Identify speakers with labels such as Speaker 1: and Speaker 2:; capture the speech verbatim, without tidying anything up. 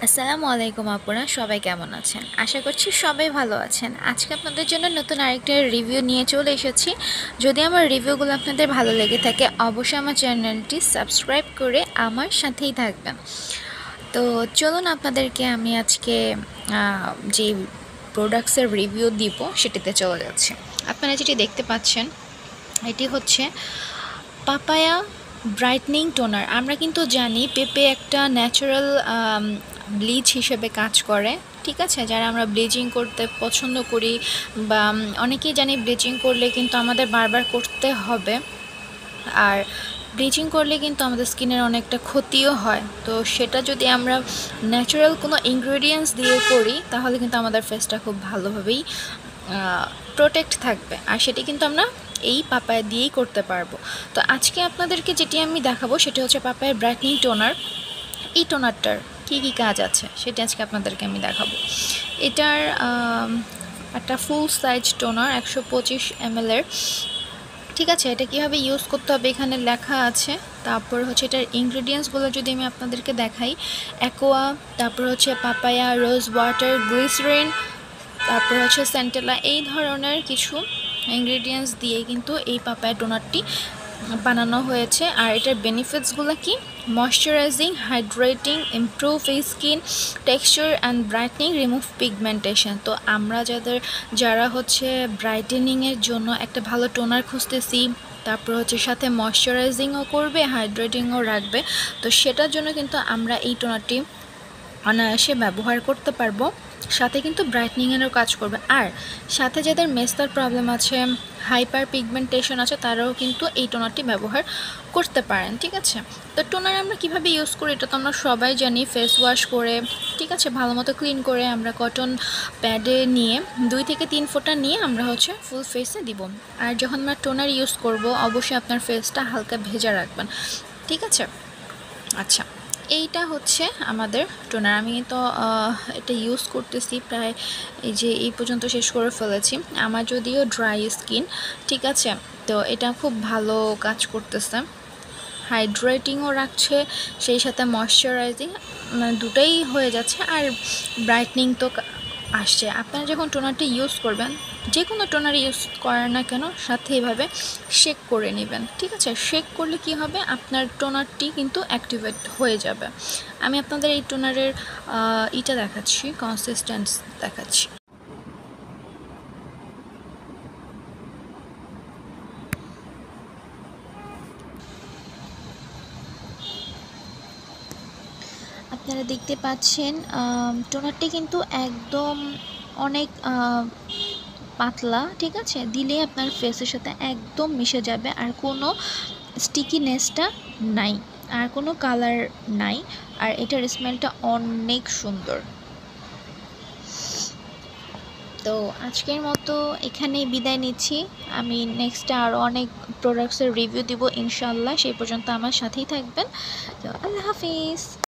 Speaker 1: আসসালামু আলাইকুম আপুরা, সবাই কেমন আছেন? আশা করছি সবাই ভালো আছেন। আজকে আপনাদের জন্য নতুন আরেকটা রিভিউ নিয়ে চলে এসেছি। যদি আমার রিভিউগুলো আপনাদের ভালো লেগে থাকে অবশ্যই আমার চ্যানেলটি সাবস্ক্রাইব করে আমার সাথেই থাকবেন। তো চলুন আপনাদেরকে আমি আজকে যে প্রোডাক্টসের রিভিউ দিব সেটিতে চলে যাচ্ছি। আপনারা যেটি দেখতে পাচ্ছেন এটি হচ্ছে পাপায়া ব্রাইটনিং টোনার। আমরা কিন্তু জানি পেঁপে একটা ন্যাচারাল ব্লিচ হিসেবে কাজ করে, ঠিক আছে। যারা আমরা ব্লিচিং করতে পছন্দ করি বা অনেকেই জানি ব্লিচিং করলে কিন্তু আমাদের বারবার করতে হবে, আর ব্লিচিং করলে কিন্তু আমাদের স্কিনের অনেকটা ক্ষতিও হয়। তো সেটা যদি আমরা ন্যাচারাল কোনো ইনগ্রেডিয়েন্টস দিয়ে করি তাহলে কিন্তু আমাদের ফেসটা খুব ভালোভাবেই প্রোটেক্ট থাকবে, আর সেটি কিন্তু আমরা এই পাপায়া দিয়েই করতে পারবো। তো আজকে আপনাদেরকে যেটি আমি দেখাবো সেটি হচ্ছে পাপায়া ব্রাইটনিং টোনার। এই টোনারটার কী কী কাজ আছে সেটি আজকে আপনাদেরকে আমি দেখাবো। এটার একটা ফুল সাইজ টোনার একশো পঁচিশ এমএলের, ঠিক আছে। এটা কীভাবে ইউজ করতে হবে এখানে লেখা আছে। তারপর হচ্ছে এটার ইনগ্রিডিয়েন্টসগুলো যদি আমি আপনাদেরকে দেখাই, অ্যাকোয়া, তারপর হচ্ছে পাপায়া, রোজ ওয়াটার, গ্লিসারিন, তারপর হচ্ছে সেন্টেলা, এই ধরনের কিছু ইনগ্রিডিয়েন্টস দিয়ে কিন্তু এই পাপায়া টোনারটি বানানো হয়েছে। আর এটার বেনিফিটসগুলো কি? Moisturising, hydrating, improve skin texture and brightening, remove pigmentation. তো আমরা যাদের যারা হচ্ছে ব্রাইটেনিংয়ের জন্য একটা ভালো টোনার খুঁজতেছি, তারপর হচ্ছে সাথে ময়শ্চারাইজিংও করবে, হাইড্রেটিংও রাখবে, তো সেটার জন্য কিন্তু আমরা এই টোনারটি অনায়াসে ব্যবহার করতে পারবো। সাথে কিন্তু ব্রাইটনিংয়েরও কাজ করবে। আর সাথে যাদের মেস্তার প্রবলেম আছে, হাইপার পিগমেন্টেশন আছে, তারাও কিন্তু এই টোনারটি ব্যবহার করতে পারেন, ঠিক আছে। তো টোনার আমরা কিভাবে ইউজ করি এটা তো আমরা সবাই জানি। ফেস ওয়াশ করে, ঠিক আছে, ভালো মতো ক্লিন করে আমরা কটন প্যাডে নিয়ে দুই থেকে তিন ফোঁটা নিয়ে আমরা হচ্ছে ফুল ফেসে দিব। আর যখন আমরা টোনার ইউজ করব অবশ্যই আপনার ফেসটা হালকা ভেজা রাখবেন, ঠিক আছে। আচ্ছা, এইটা হচ্ছে আমাদের টোনার। আমি তো এটা ইউজ করতেছি প্রায় এই যে এই পর্যন্ত শেষ করে ফেলেছি। আমার যদিও ড্রাই স্কিন, ঠিক আছে, তো এটা খুব ভালো কাজ করতেছে, হাইড্রেটিংও রাখছে, সেই সাথে ময়শ্চারাইজিং, মানে দুটোই হয়ে যাচ্ছে, আর ব্রাইটনিং তো আসছে। আপনারা যখন টোনারটি ইউজ করবেন, যে কোনো টোনার ইউজ করেন না কেন, সাথে এইভাবে শেক করে নেবেন, ঠিক আছে। শেক করলে কি হবে, আপনার টোনারটি কিন্তু অ্যাক্টিভেট হয়ে যাবে। আমি আপনাদের এই টোনারের ইটা দেখাচ্ছি, কনসিস্টেন্স দেখাচ্ছি। আপনারা দেখতে পাচ্ছেন টোনারটি কিন্তু একদম অনেক পাতলা, ঠিক আছে, দিলে আপনার ফেসের সাথে একদম মিশে যাবে, আর কোনো স্টিকিনেসটা নাই, আর কোনো কালার নাই, আর এটার স্মেলটা অনেক সুন্দর। তো আজকের মতো এখানেই বিদায় নিচ্ছি। আমি নেক্সটে আরও অনেক প্রোডাক্টসের রিভিউ দিব ইনশাল্লাহ। সেই পর্যন্ত আমার সাথেই থাকবেন। তো আল্লাহ হাফিজ।